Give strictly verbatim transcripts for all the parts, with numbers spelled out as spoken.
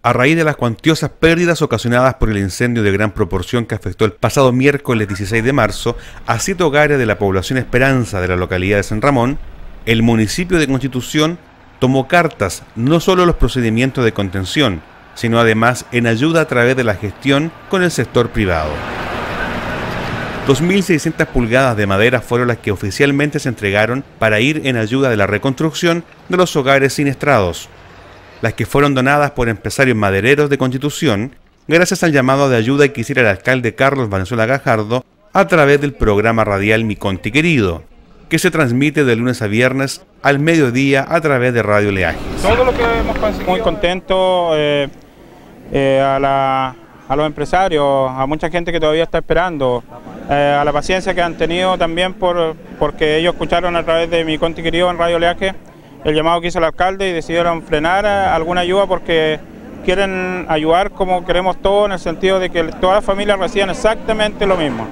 A raíz de las cuantiosas pérdidas ocasionadas por el incendio de gran proporción que afectó el pasado miércoles dieciséis de marzo a siete hogares de la población Esperanza de la localidad de San Ramón, el municipio de Constitución tomó cartas no solo en los procedimientos de contención, sino además en ayuda a través de la gestión con el sector privado. dos mil seiscientas pulgadas de madera fueron las que oficialmente se entregaron para ir en ayuda de la reconstrucción de los hogares siniestrados, las que fueron donadas por empresarios madereros de Constitución, gracias al llamado de ayuda que hiciera el alcalde Carlos Valenzuela Gajardo a través del programa radial Mi Conti Querido, que se transmite de lunes a viernes al mediodía a través de Radio Leajes. Todo lo que hemos conseguido. Muy contento eh, eh, a, la, a los empresarios, a mucha gente que todavía está esperando, eh, a la paciencia que han tenido también por, porque ellos escucharon a través de Mi Conti Querido en Radio Leajes el llamado que hizo el alcalde y decidieron frenar alguna ayuda porque quieren ayudar como queremos todos, en el sentido de que todas las familias reciban exactamente lo mismo.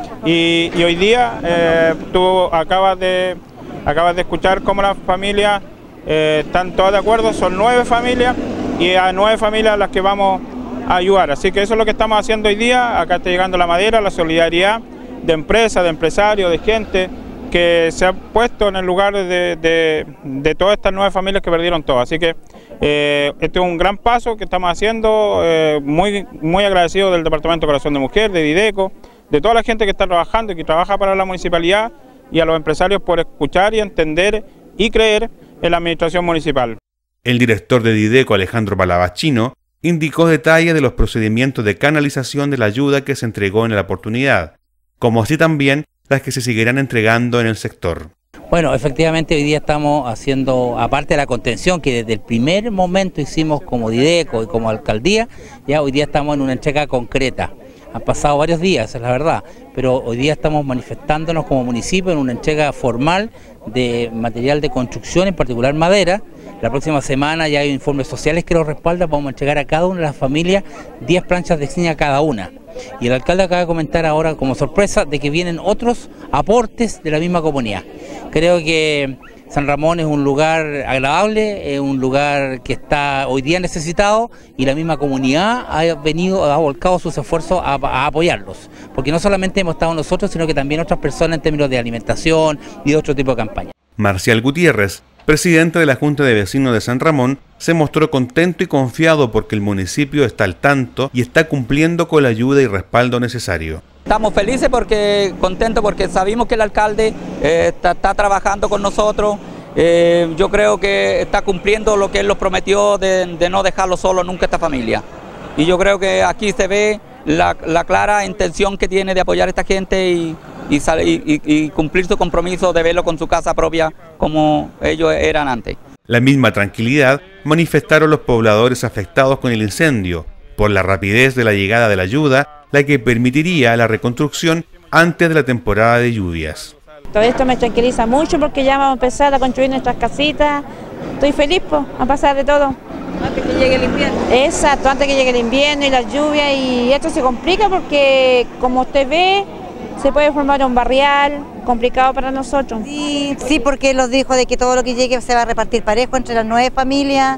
Y, y hoy día eh, tú acabas de, acabas de escuchar cómo las familias eh, están todas de acuerdo, son nueve familias y a nueve familias a las que vamos a ayudar. Así que eso es lo que estamos haciendo hoy día. Acá está llegando la madera, la solidaridad de empresas, de empresarios, de gente que se ha puesto en el lugar de, de, de todas estas nueve familias que perdieron todo. Así que eh, este es un gran paso que estamos haciendo, eh, muy, muy agradecido del Departamento de Corazón de Mujer, de Dideco, de toda la gente que está trabajando y que trabaja para la municipalidad, y a los empresarios por escuchar y entender y creer en la administración municipal. El director de Dideco, Alejandro Palavachino, indicó detalles de los procedimientos de canalización de la ayuda que se entregó en la oportunidad, como así también las que se seguirán entregando en el sector. Bueno, efectivamente hoy día estamos haciendo, aparte de la contención que desde el primer momento hicimos como Dideco y como alcaldía, ya hoy día estamos en una entrega concreta. Han pasado varios días, es la verdad, pero hoy día estamos manifestándonos como municipio en una entrega formal de material de construcción, en particular madera. La próxima semana ya hay informes sociales que lo respaldan, vamos a entregar a cada una de las familias diez planchas de zinc a cada una. Y el alcalde acaba de comentar ahora como sorpresa de que vienen otros aportes de la misma comunidad. Creo que San Ramón es un lugar agradable, es un lugar que está hoy día necesitado y la misma comunidad ha venido, ha volcado sus esfuerzos a, a apoyarlos. Porque no solamente hemos estado nosotros, sino que también otras personas en términos de alimentación y de otro tipo de campaña. Marcial Gutiérrez, presidente de la Junta de Vecinos de San Ramón, se mostró contento y confiado porque el municipio está al tanto y está cumpliendo con la ayuda y respaldo necesario. Estamos felices porque, contentos porque sabemos que el alcalde eh, está, está trabajando con nosotros. Eh, yo creo que está cumpliendo lo que él nos prometió de, de no dejarlo solo nunca esta familia. Y yo creo que aquí se ve la, la clara intención que tiene de apoyar a esta gente y, y, y, y cumplir su compromiso de verlo con su casa propia como ellos eran antes. La misma tranquilidad manifestaron los pobladores afectados con el incendio por la rapidez de la llegada de la ayuda, la que permitiría la reconstrucción antes de la temporada de lluvias. Todo esto me tranquiliza mucho porque ya vamos a empezar a construir nuestras casitas. Estoy feliz, pues, a pasar de todo. Antes que llegue el invierno. Exacto, antes que llegue el invierno y las lluvias, y esto se complica porque, como usted ve, se puede formar un barrial complicado para nosotros. Sí, sí, porque él nos dijo de que todo lo que llegue se va a repartir parejo entre las nueve familias,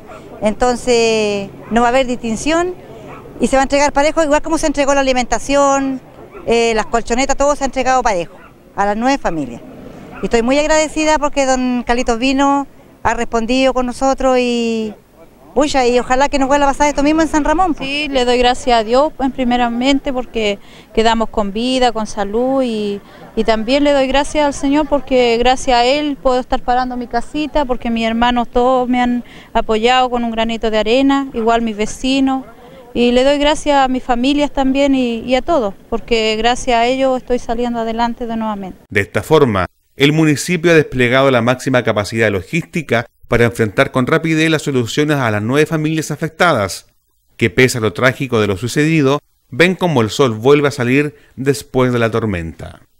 entonces no va a haber distinción y se va a entregar parejo, igual como se entregó la alimentación, eh, las colchonetas, todo se ha entregado parejo a las nueve familias. Y estoy muy agradecida porque don Carlitos Vino ha respondido con nosotros y... Pucha, y ojalá que nos vuelva a pasar esto mismo en San Ramón. Sí, le doy gracias a Dios, pues, primeramente, porque quedamos con vida, con salud, y, y también le doy gracias al Señor porque gracias a Él puedo estar parando mi casita, porque mis hermanos todos me han apoyado con un granito de arena, igual mis vecinos, y le doy gracias a mis familias también y, y a todos, porque gracias a ellos estoy saliendo adelante de nuevamente. De esta forma, el municipio ha desplegado la máxima capacidad logística para enfrentar con rapidez las soluciones a las nueve familias afectadas, que pese a lo trágico de lo sucedido, ven como el sol vuelve a salir después de la tormenta.